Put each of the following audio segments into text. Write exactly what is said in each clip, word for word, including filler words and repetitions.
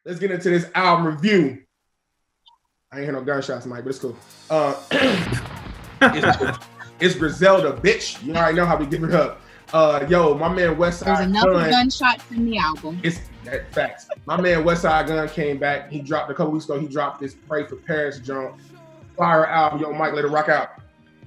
let's get into this album review. I ain't hear no gunshots, Mike, but it's cool. Uh, it's, it's Griselda, bitch. You already know how we give it up. Uh, yo, my man Westside There's enough Gunn, gunshots in the album. It's that facts. My man Westside Gunn came back. He dropped a couple weeks ago. He dropped this "Pray for Paris" joint. Fire album. Yo, Mike, let it rock out.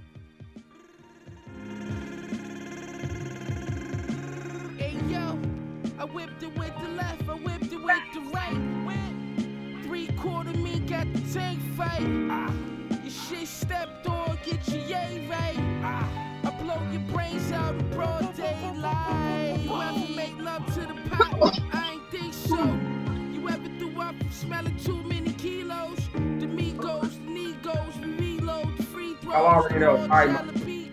Hey yo, I whipped it with the left. I whipped it with the right. Three quarter me got the tank fight. Ah, your shit stepped on. Get your yay right. Ah. I blow your brains out in broad daylight. You ever make love to the pot? I ain't think so. You ever threw up from smelling too many kilos? The Migos, the Negos, we reload the free throws. Y'all already know. All right,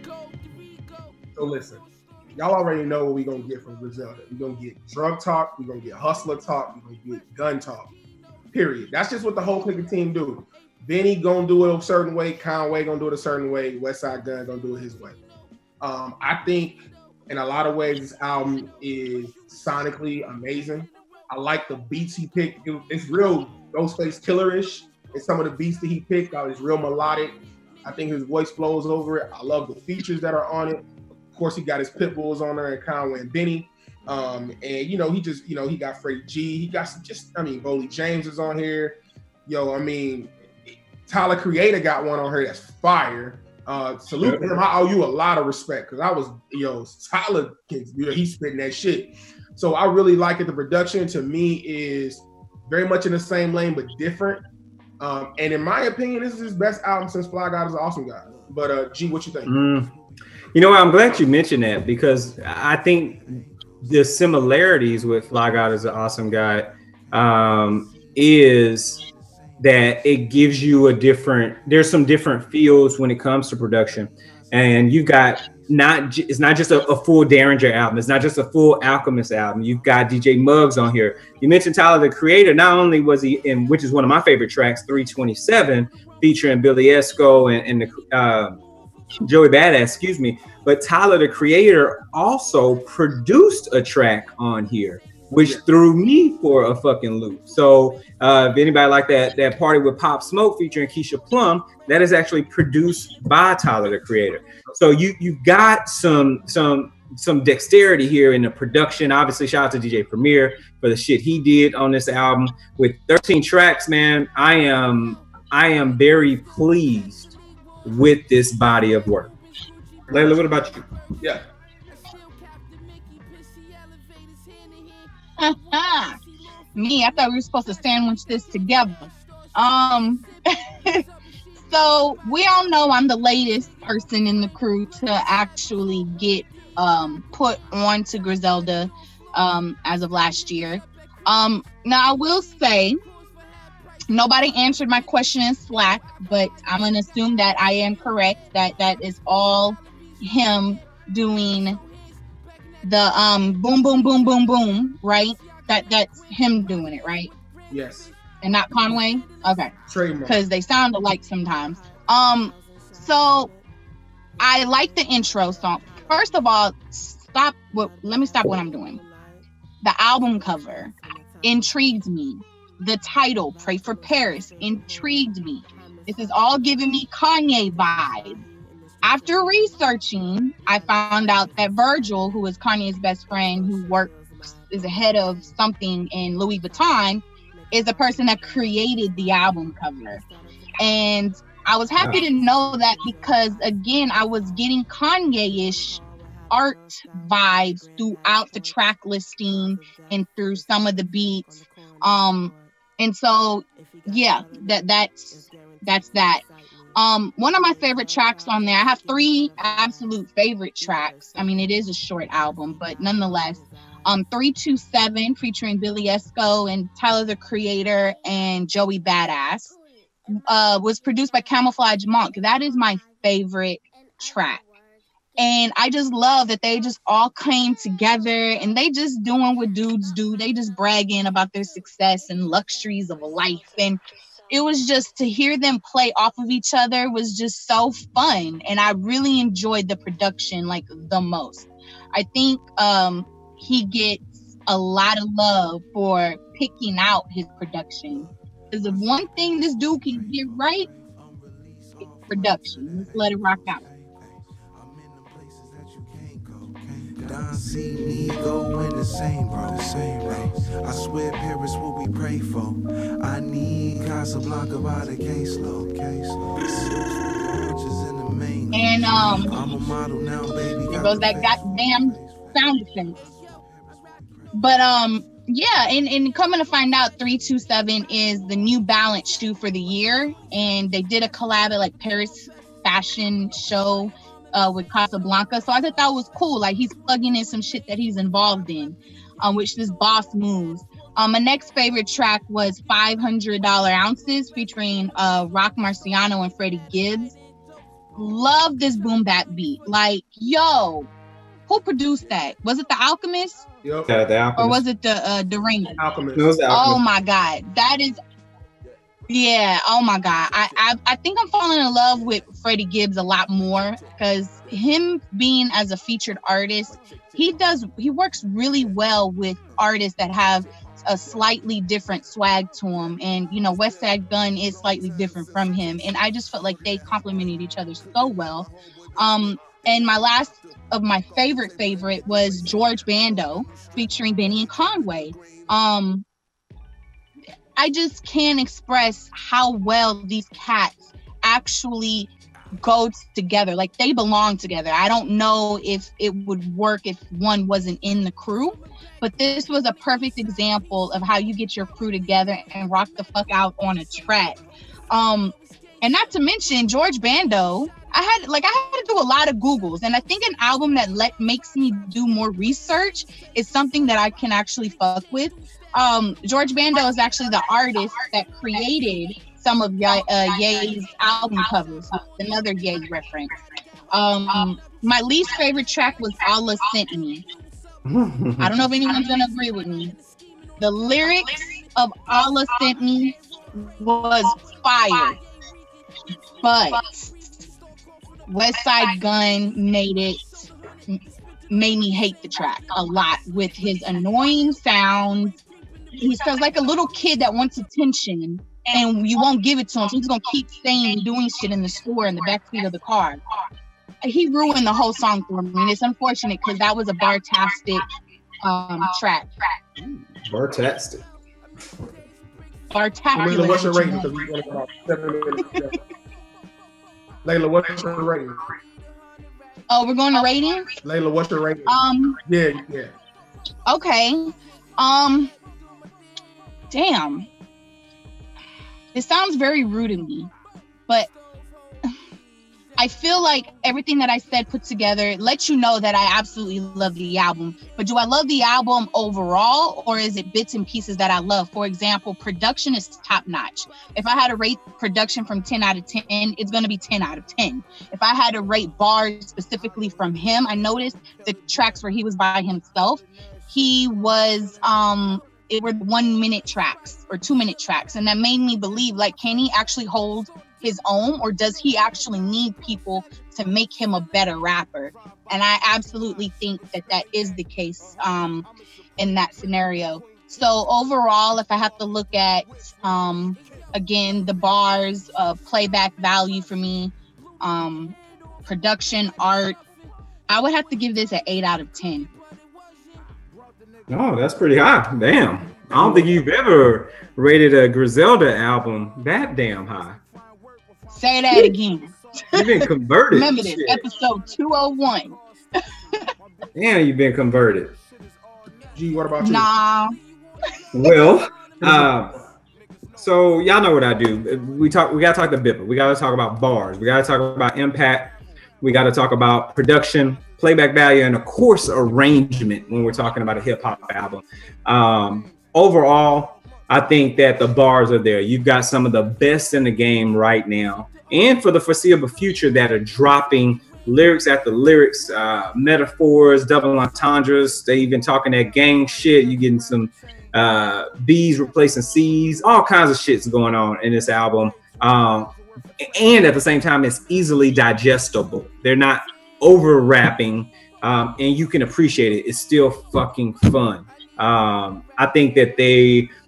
so listen. Y'all already know what we're going to get from Griselda. We're going to get drug talk. We're going to get hustler talk. We're going to get gun talk. Period. That's just what the whole clique team do. Benny going to do it a certain way. Conway going to do it a certain way. Westside Gunn going to do it his way. Um, I think in a lot of ways this album is sonically amazing. I like the beats he picked. It, it's real Ghostface Killer-ish. And some of the beats that he picked out is real melodic. I think his voice flows over it. I love the features that are on it. Of course, he got his pit bulls on there and Conway and Benny. Um, and you know, he just, you know, he got Freddie G. He got some just, I mean, Boley James is on here. Yo, I mean, Tyler Creator got one on here that's fire. Uh, salute him. I owe you a lot of respect because I was, yo, Tyler, you know, he's spitting that shit. So I really like it. The production to me is very much in the same lane but different. Um, and in my opinion, this is his best album since Fly God is an Awesome Guy. But uh, G, what you think? Mm. You know, I'm glad you mentioned that because I think the similarities with Fly God is an Awesome Guy um, is that it gives you a different, there's some different feels when it comes to production. And you've got not, it's not just a, a full Derringer album. It's not just a full Alchemist album. You've got D J Muggs on here. You mentioned Tyler, the Creator. Not only was he in, which is one of my favorite tracks, three twenty-seven, featuring Billy Esco and, and the, uh, Joey Badass, excuse me. But Tyler, the Creator, also produced a track on here, which threw me for a fucking loop. So uh, if anybody like that, that Party with Pop Smoke featuring Keisha Plum, that is actually produced by Tyler, the Creator. So you you got some some some dexterity here in the production. Obviously, shout out to D J Premier for the shit he did on this album with thirteen tracks. Man, I am I am very pleased with this body of work. Layla, what about you? Yeah. Me, I thought we were supposed to sandwich this together. Um, so we all know I'm the latest person in the crew to actually get um, put on to Griselda um, as of last year. Um, now I will say, nobody answered my question in Slack, but I'm gonna assume that I am correct. That that is all him doing the um boom boom boom boom boom, right? That that's him doing it, right? Yes. And not Conway? Okay. Trademark. Because they sound alike sometimes. Um, so I like the intro song. First of all, stop what let me stop what I'm doing. The album cover intrigued me. The title, Pray for Paris, intrigued me. This is all giving me Kanye vibes. After researching, I found out that Virgil, who is Kanye's best friend, who works is a head of something in Louis Vuitton, is the person that created the album cover. And I was happy to know that because, again, I was getting Kanye-ish art vibes throughout the track listing and through some of the beats. Um, and so, yeah, that that's that's that. Um, one of my favorite tracks on there, I have three absolute favorite tracks. I mean, it is a short album, but nonetheless, um, three two seven featuring Billy Esco and Tyler, the Creator, and Joey Badass uh, was produced by Camouflage Monk. That is my favorite track. And I just love that they just all came together and they just doing what dudes do. They just bragging about their success and luxuries of life. And it was just to hear them play off of each other was just so fun. And I really enjoyed the production like the most. I think um, he gets a lot of love for picking out his production. Because if one thing this dude can get right, it's production. Let's let it rock out. Don't see me go in the same, bro. The same, bro. I swear Paris what we pray for. I need Casablanca by the caseload. Caseload. And um, I'm a model now, baby. There goes that goddamn sound effect. But um, yeah, and, and coming to find out, three two seven is the New Balance shoe for the year, and they did a collab at like Paris fashion show. Uh, with Casablanca, so I thought that was cool. Like he's plugging in some shit that he's involved in, um, which this boss moves. Um, my next favorite track was five hundred dollar Ounces featuring uh, Rock Marciano and Freddie Gibbs. Love this boom bap beat. Like, yo, who produced that? Was it The Alchemist? Yep. Yeah, the Alchemist. Or was it the uh, Deranged? Alchemist. It was the Alchemist. Oh my God, that is. Yeah, oh my God. I, I I think I'm falling in love with Freddie Gibbs a lot more because him being as a featured artist, he does he works really well with artists that have a slightly different swag to him. And you know, Westside Gunn is slightly different from him. And I just felt like they complemented each other so well. Um, and my last of my favorite favorite was George Bando featuring Benny and Conway. Um I just can't express how well these cats actually go together. Like they belong together. I don't know if it would work if one wasn't in the crew, but this was a perfect example of how you get your crew together and rock the fuck out on a track. Um, and not to mention George Bando. I had like I had to do a lot of Googles, and I think an album that let makes me do more research is something that I can actually fuck with. Um, George Bando is actually the artist that created some of Ye, uh, Ye's album covers. Another Ye reference. Um, my least favorite track was Allah Sent Me. I don't know if anyone's gonna agree with me. The lyrics of Allah Sent Me was fire, but Westside Gunn made it made me hate the track a lot with his annoying sounds. He sounds like a little kid that wants attention and you won't give it to him. So he's gonna keep saying doing shit in the store in the backseat of the car. He ruined the whole song for me. And it's unfortunate because that was a bar-tastic um, track. Bar-tastic. Bar-tastic. Layla, what's your rating? Because we got about seven minutes. Yeah. Layla, what's your rating? Oh, we're going to ratings? Layla, what's your rating? Um. Yeah, yeah. Okay. Um. Damn. It sounds very rude to me, but I feel like everything that I said put together lets you know that I absolutely love the album. But do I love the album overall, or is it bits and pieces that I love? For example, production is top notch. If I had to rate production from ten out of ten, it's going to be ten out of ten. If I had to rate bars specifically from him, I noticed the tracks where he was by himself, he was, um, it were one minute tracks or two minute tracks. And that made me believe, like, can he actually hold his own, or does he actually need people to make him a better rapper? And I absolutely think that that is the case um, in that scenario. So overall, if I have to look at, um, again, the bars, uh, playback value for me, um, production, art, I would have to give this an eight out of ten. Oh, that's pretty high. Damn. I don't think you've ever rated a Griselda album that damn high. Say that again. You've been converted. Remember this, episode two oh one. Damn, you've been converted. G, what about you? Nah. Well, uh, so y'all know what I do. We talk. We gotta talk the Bipper. We gotta talk about bars. We gotta talk about impact. We gotta talk about production, playback value, and of course arrangement when we're talking about a hip hop album. Um, overall, I think that the bars are there. You've got some of the best in the game right now, and for the foreseeable future, that are dropping lyrics after lyrics, uh, metaphors, double entendres. They even talking that gang shit. You getting some uh, B's replacing C's, all kinds of shit's going on in this album. Um, and at the same time, it's easily digestible. They're not over rapping, um, and you can appreciate it. It's still fucking fun. Um, I think that they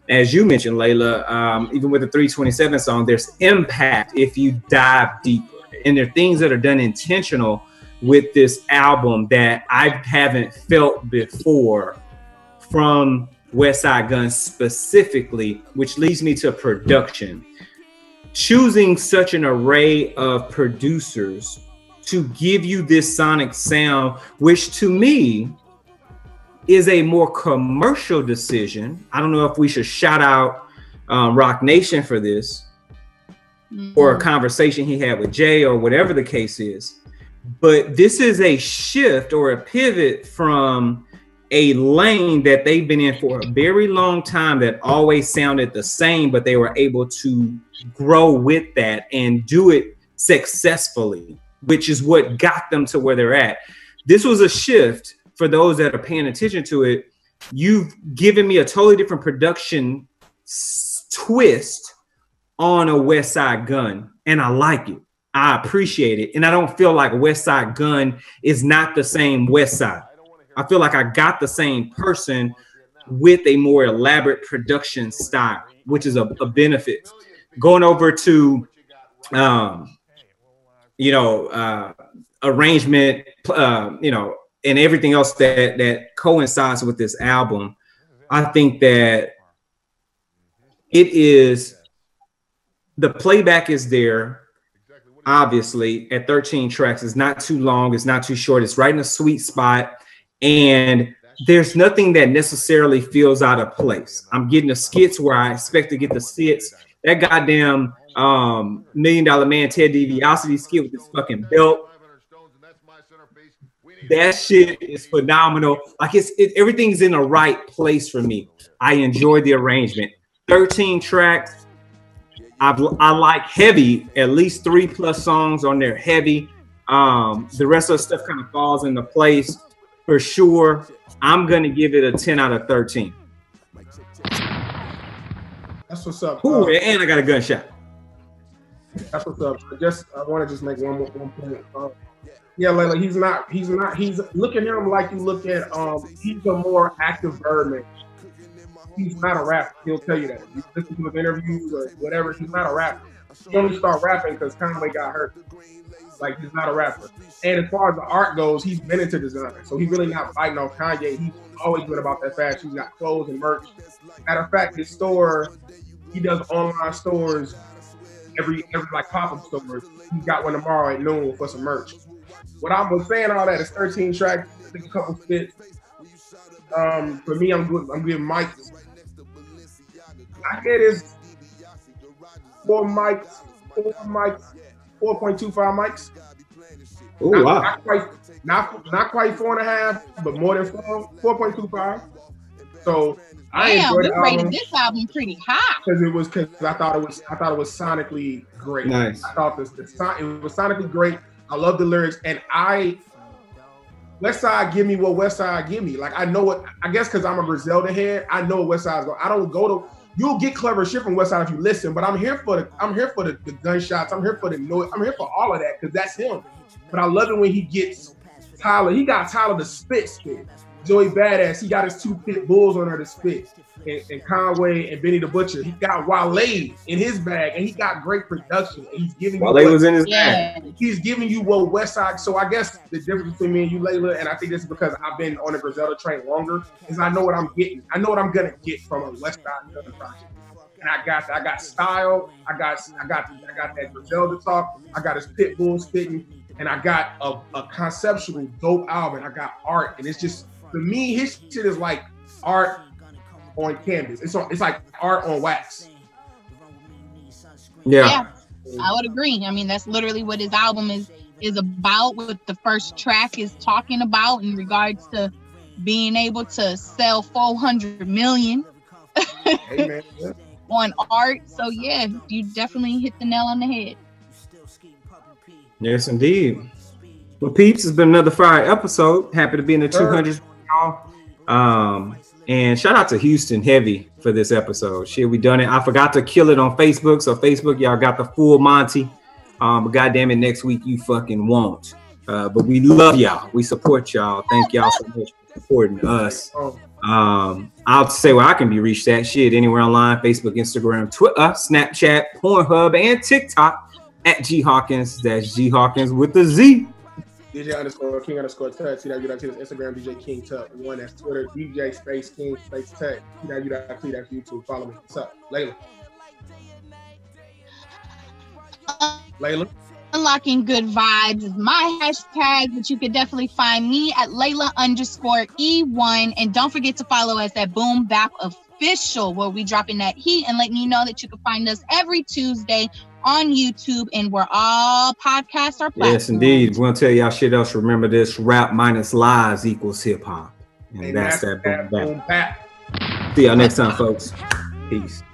as you mentioned, Layla, um, even with the three twenty-seven song, there's impact if you dive deeper. And there are things that are done intentional with this album that I haven't felt before from Westside Gunn specifically, which leads me to production. Choosing such an array of producers to give you this sonic sound, which to me is a more commercial decision. I don't know if we should shout out um, Rock Nation for this, mm-hmm. or a conversation he had with Jay or whatever the case is. But this is a shift or a pivot from a lane that they've been in for a very long time that always sounded the same, but they were able to grow with that and do it successfully, which is what got them to where they're at. This was a shift for those that are paying attention to it. You've given me a totally different production s- twist on a Westside Gunn, and I like it. I appreciate it. And I don't feel like Westside Gunn is not the same Westside. I feel like I got the same person with a more elaborate production style, which is a, a benefit. Going over to, um, you know, uh, arrangement, uh, you know, and everything else that, that coincides with this album, I think that it is, the playback is there, obviously, at thirteen tracks. It's not too long, it's not too short, it's right in a sweet spot. And there's nothing that necessarily feels out of place. I'm getting the skits where I expect to get the skits. That goddamn um, Million Dollar Man Ted DiBiase skit with this fucking belt. That shit is phenomenal. Like it's it, everything's in the right place for me. I enjoy the arrangement. thirteen tracks. I've, I like heavy. At least three plus songs on there heavy. Um, the rest of the stuff kind of falls into place. For sure, I'm going to give it a ten out of thirteen. That's what's up. Ooh, uh, and I got a gunshot. That's what's up. I just I want to just make one more one point. Uh, yeah, Layla, he's not. He's not. He's look at him like you look at. Um, he's a more active Birdman. He's not a rapper. He'll tell you that. You listen to his interviews or whatever. He's not a rapper. He only started rapping because Conway got hurt. Like, he's not a rapper. And as far as the art goes, he's been into design. So he's really not fighting off Kanye. He's always been about that fashion. He's got clothes and merch. Matter of fact, his store, he does online stores, every, every like pop-up stores. He's got one tomorrow at noon for some merch. What I was saying all that is thirteen tracks, I think a couple spits. Um, for me, I'm good. I'm giving Mike. I get his four mics, four mics, four point two five mics. Oh not, wow! Not quite, not not quite four and a half, but more than four, four point two five. So I Damn, enjoyed you the rated album this album pretty high because it was because I thought it was I thought it was sonically great. Nice. I thought this the son, it was sonically great. I love the lyrics, and I Westside give me what Westside give me. Like I know what I guess because I'm a Griselda head. I know what Westside's going. I don't go to. You'll get clever shit from Westside if you listen, but I'm here for the I'm here for the, the gunshots. I'm here for the noise. I'm here for all of that because that's him. But I love it when he gets Tyler. He got Tyler to spit spit. Joey Badass. He got his two pit bulls on her to spit. And, and Conway and Benny the Butcher. He got Wale in his bag, and he got great production. And he's giving Wale you what, was in his yeah. bag. He's giving you what Westside. So I guess the difference between me and you, Layla, and I think this is because I've been on the Griselda train longer, is I know what I'm getting. I know what I'm gonna get from a Westside Gunn project. And I got I got style. I got I got I got that Griselda talk. I got his pit bull spitting, and I got a, a conceptual dope album. I got art, and it's just for me, his shit is like art on canvas. It's on, it's like art on wax. Yeah. yeah, I would agree. I mean, that's literally what his album is is about. What the first track is talking about in regards to being able to sell four hundred million Amen. Yeah. on art. So yeah, you definitely hit the nail on the head. Yes, indeed. Well, peeps, it's been another Friday episode. Happy to be in the two hundreds, y'all. Um, and shout out to Houston Heavy for this episode. Shit, we done it. I forgot to kill it on Facebook, so Facebook, y'all got the full Monty. Um, but goddamn it, next week you fucking won't. Uh, but we love y'all. We support y'all. Thank y'all so much for supporting us. Um, I'll say where I can be reached at shit anywhere online: Facebook, Instagram, Twitter, Snapchat, Pornhub, and TikTok at G Hawkins. That's G Hawkins with the Z. D J underscore King underscore Tech. T W dot T. That's Instagram. D J King Tech. One that's Twitter. D J Space King Space Tech. T W dot T. That's YouTube. Follow me. What's up, Layla? Layla. Unlocking good vibes is my hashtag, but you could definitely find me at Layla underscore E one. And don't forget to follow us at Boom Bap Official, where we dropping that heat and letting you know that you can find us every Tuesday on YouTube and where all podcasts are platforms. Yes, indeed. We're gonna tell y'all shit else. Remember this: rap minus lies equals hip hop, and, and that's, that's that Boom Bap. Boom Bap. See y'all next time, folks. Peace.